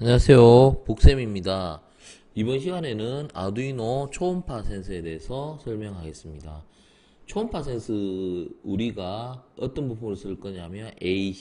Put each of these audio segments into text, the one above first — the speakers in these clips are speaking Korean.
안녕하세요. 복쌤입니다. 이번 시간에는 아두이노 초음파 센서에 대해서 설명하겠습니다. 초음파 센서 우리가 어떤 부품을 쓸 거냐면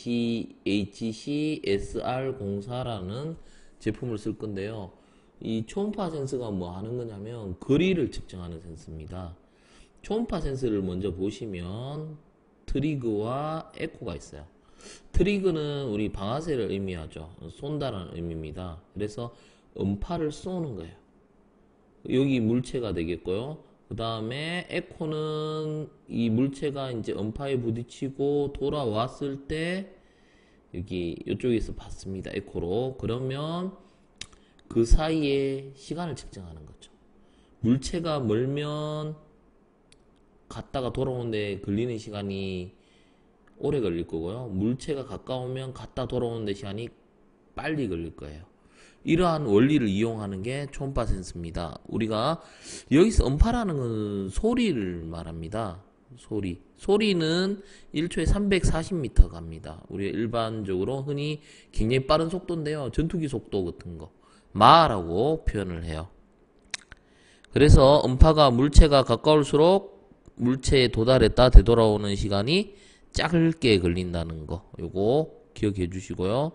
HCSR04라는 제품을 쓸 건데요. 이 초음파 센서가 뭐 하는 거냐면 거리를 측정하는 센서입니다. 초음파 센서를 먼저 보시면 트리그와 에코가 있어요. 트리그는 우리 방아쇠를 의미하죠. 쏜다는 의미입니다. 그래서 음파를 쏘는 거예요. 여기 물체가 되겠고요. 그 다음에 에코는 이 물체가 이제 음파에 부딪히고 돌아왔을 때 여기 이쪽에서 받습니다. 에코로. 그러면 그 사이에 시간을 측정하는 거죠. 물체가 멀면 갔다가 돌아오는데 걸리는 시간이 오래 걸릴 거고요. 물체가 가까우면 갔다 돌아오는 데 시간이 빨리 걸릴 거예요. 이러한 원리를 이용하는 게 초음파 센서입니다. 우리가 여기서 음파라는 건 소리를 말합니다. 소리는 1초에 340m 갑니다. 우리가 일반적으로 흔히 굉장히 빠른 속도인데요. 전투기 속도 같은 거 마라고 표현을 해요. 그래서 음파가 물체가 가까울수록 물체에 도달했다 되돌아오는 시간이 짧게 걸린다는 거 요거 기억해 주시고요.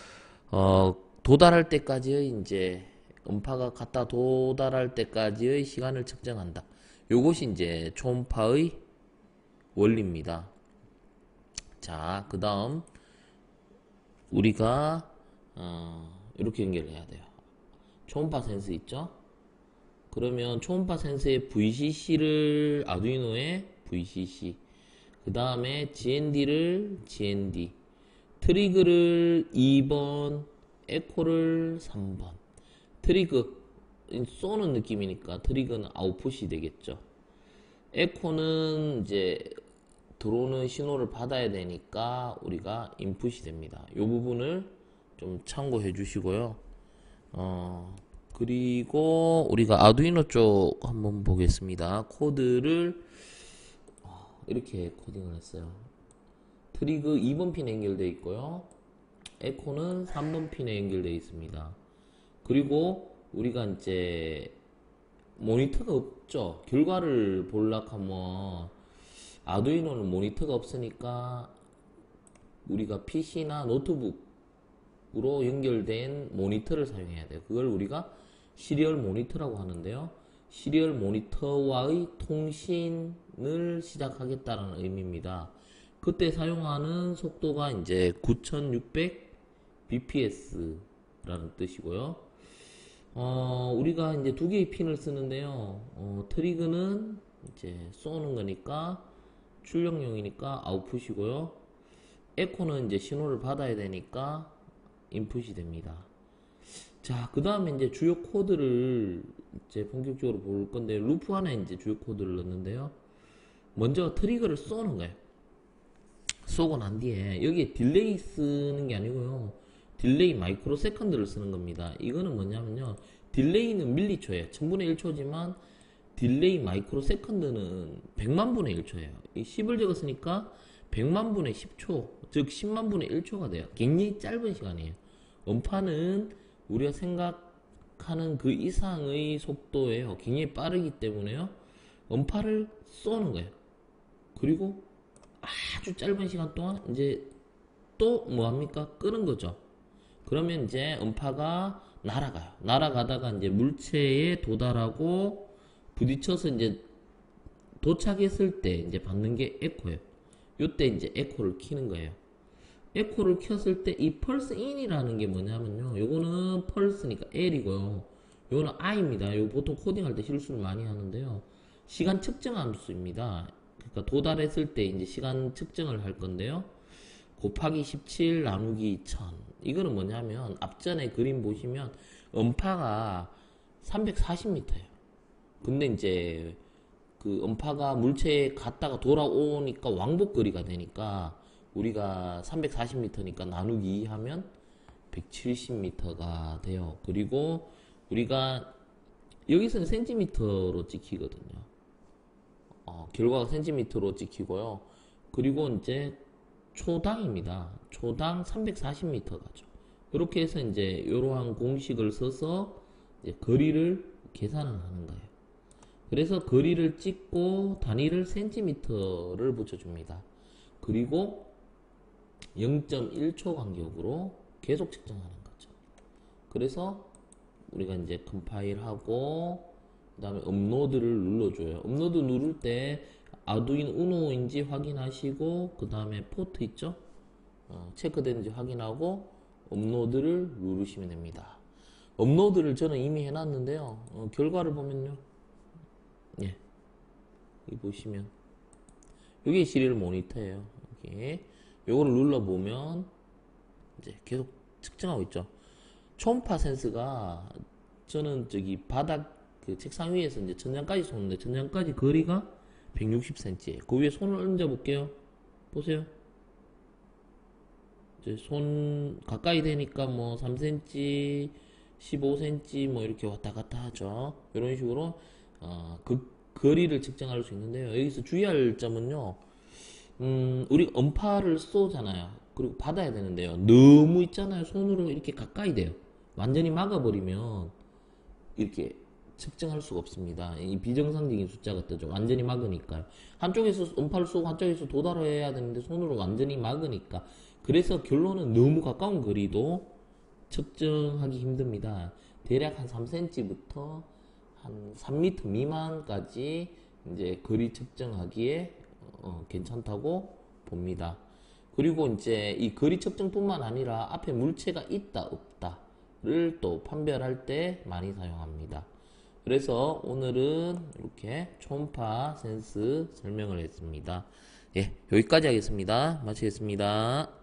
도달할 때까지의 이제 음파가 갔다 도달할 때까지의 시간을 측정한다. 요것이 이제 초음파의 원리입니다. 자, 그 다음 우리가 이렇게 연결해야 돼요. 초음파 센서 있죠? 그러면 초음파 센서의 VCC를 아두이노에 VCC, 그 다음에 GND를 GND, 트리그를 2번, 에코를 3번. 트리그 쏘는 느낌이니까 트리그는 아웃풋이 되겠죠. 에코는 이제 들어오는 신호를 받아야 되니까 우리가 인풋이 됩니다. 이 부분을 좀 참고해 주시고요. 그리고 우리가 아두이노 쪽 한번 보겠습니다. 코드를 이렇게 코딩을 했어요. 트리그 2번 핀에 연결되어 있고요. 에코는 3번 핀에 연결되어 있습니다. 그리고 우리가 이제 모니터가 없죠. 결과를 보려고 하면 아두이노는 모니터가 없으니까 우리가 PC나 노트북으로 연결된 모니터를 사용해야 돼요. 그걸 우리가 시리얼 모니터라고 하는데요. 시리얼 모니터와의 통신을 시작하겠다는 의미입니다. 그때 사용하는 속도가 이제 9600 bps라는 뜻이고요. 우리가 이제 두 개의 핀을 쓰는데요. 트리그는 이제 쏘는 거니까 출력용이니까 아웃풋이고요. 에코는 이제 신호를 받아야 되니까 인풋이 됩니다. 자, 그 다음에 이제 주요 코드를 이제 본격적으로 볼 건데, 루프 안에 이제 주요 코드를 넣는데요. 먼저 트리거를 쏘는 거예요. 쏘고 난 뒤에, 여기에 딜레이 쓰는 게 아니고요. 딜레이 마이크로 세컨드를 쓰는 겁니다. 이거는 뭐냐면요. 딜레이는 밀리초예요. 1000분의 1초지만, 딜레이 마이크로 세컨드는 100만분의 1초예요. 이 10을 적었으니까 100만분의 10초, 즉 10만분의 1초가 돼요. 굉장히 짧은 시간이에요. 음파는 우리가 생각하는 그 이상의 속도예요. 굉장히 빠르기 때문에요. 음파를 쏘는 거예요. 그리고 아주 짧은 시간 동안 이제 또 뭐합니까? 끄는 거죠. 그러면 이제 음파가 날아가요. 날아가다가 이제 물체에 도달하고 부딪혀서 이제 도착했을 때 이제 받는 게 에코예요. 요때 이제 에코를 키는 거예요. 에코를 켰을 때 이 펄스 인이라는 게 뭐냐면요. 요거는 펄스니까 L이고요. 요거는 I입니다. 요 보통 코딩할 때 실수를 많이 하는데요. 시간 측정 함수입니다. 그러니까 도달했을 때 이제 시간 측정을 할 건데요. 곱하기 17 나누기 1000. 이거는 뭐냐면 앞전에 그림 보시면 음파가 340m예요. 근데 이제 그 음파가 물체에 갔다가 돌아오니까 왕복거리가 되니까 우리가 340m니까 나누기 2 하면 170m가 돼요. 그리고 우리가 여기서는 센티미터로 찍히거든요. 결과가 센티미터로 찍히고요. 그리고 이제 초당입니다. 초당 340m 가죠. 이렇게 해서 이제 이러한 공식을 써서 이제 거리를 계산을 하는 거예요. 그래서 거리를 찍고 단위를 센티미터를 붙여줍니다. 그리고 0.1초 간격으로 계속 측정하는 거죠. 그래서 우리가 이제 컴파일하고 그 다음에 업로드를 눌러줘요. 업로드 누를 때 아두인 우노인지 확인하시고 그 다음에 포트 있죠? 체크되는지 확인하고 업로드를 누르시면 됩니다. 업로드를 저는 이미 해놨는데요. 결과를 보면요. 예, 여기 보시면 이게 시리얼 모니터예요. 이게 요거를 눌러보면 이제 계속 측정하고 있죠. 초음파 센스가 저는 저기 바닥 그 책상 위에서 이제 천장까지 쏘는데 천장까지 거리가 160cm예요. 그 위에 손을 얹어 볼게요. 보세요. 이제 손 가까이 되니까 뭐 3cm, 15cm 뭐 이렇게 왔다 갔다 하죠. 이런 식으로 그 거리를 측정할 수 있는데요. 여기서 주의할 점은요. 우리 음파를 쏘잖아요. 그리고 받아야 되는데요. 너무 있잖아요. 손으로 이렇게 가까이 돼요. 완전히 막아버리면 이렇게 측정할 수가 없습니다. 이 비정상적인 숫자가 뜨죠. 완전히 막으니까요. 한쪽에서 음파를 쏘고 한쪽에서 도달해야 되는데 손으로 완전히 막으니까. 그래서 결론은 너무 가까운 거리도 측정하기 힘듭니다. 대략 한 3cm부터 한 3m 미만까지 이제 거리 측정하기에 괜찮다고 봅니다. 그리고 이제 이 거리 측정뿐만 아니라 앞에 물체가 있다 없다를 또 판별할 때 많이 사용합니다. 그래서 오늘은 이렇게 초음파 센스 설명을 했습니다. 예, 여기까지 하겠습니다. 마치겠습니다.